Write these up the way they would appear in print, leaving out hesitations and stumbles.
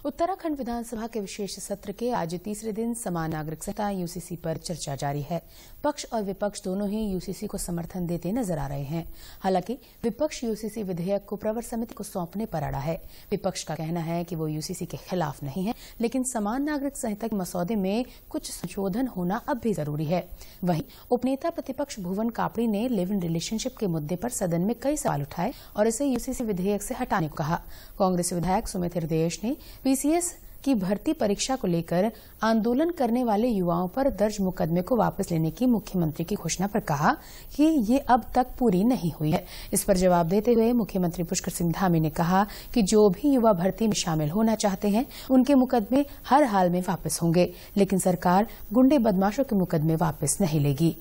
उत्तराखंड विधानसभा के विशेष सत्र के आज तीसरे दिन समान नागरिक संहिता यूसीसी पर चर्चा जारी है। पक्ष और विपक्ष दोनों ही यूसीसी को समर्थन देते नजर आ रहे हैं। हालांकि विपक्ष यूसीसी विधेयक को प्रवर समिति को सौंपने पर अड़ा है। विपक्ष का कहना है कि वो यूसीसी के खिलाफ नहीं है, लेकिन समान नागरिक संहिता के मसौदे में कुछ संशोधन होना अब भी जरूरी है। वहीं उपनेता प्रतिपक्ष भुवन कापड़ी ने लिव इन रिलेशनशिप के मुद्दे पर सदन में कई सवाल उठाए और इसे यूसीसी विधेयक से हटाने को कहा। कांग्रेस विधायक सुमित हृदयेश ने पीसीएस की भर्ती परीक्षा को लेकर आंदोलन करने वाले युवाओं पर दर्ज मुकदमे को वापस लेने की मुख्यमंत्री की घोषणा पर कहा कि ये अब तक पूरी नहीं हुई है। इस पर जवाब देते हुए मुख्यमंत्री पुष्कर सिंह धामी ने कहा कि जो भी युवा भर्ती में शामिल होना चाहते हैं उनके मुकदमे हर हाल में वापस होंगे, लेकिन सरकार गुंडे बदमाशों के मुकदमे वापस नहीं लेगी।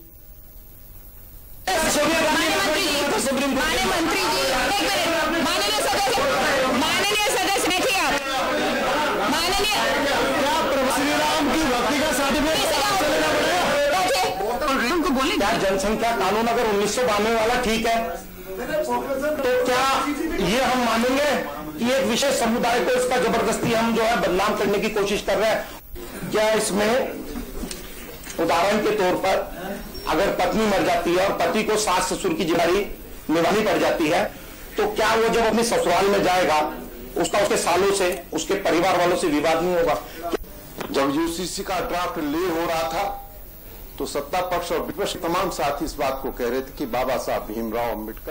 क्या जनसंख्या कानून अगर 1992 वाला ठीक है तो क्या ये हम मानेंगे कि एक विशेष समुदाय को इसका जबरदस्ती हम जो है बदनाम करने की कोशिश कर रहे हैं? क्या इसमें उदाहरण के तौर पर अगर पत्नी मर जाती है और पति को सास ससुर की जिम्मेदारी निभानी पड़ जाती है तो क्या वो जब अपने ससुराल में जाएगा उसका उसके सालों से उसके परिवार वालों से विवाद नहीं होगा? जब यूसीसी का ड्राफ्ट ले हो रहा था तो सत्ता पक्ष और विपक्ष तमाम साथी इस बात को कह रहे थे कि बाबा साहब भीमराव अम्बेडकर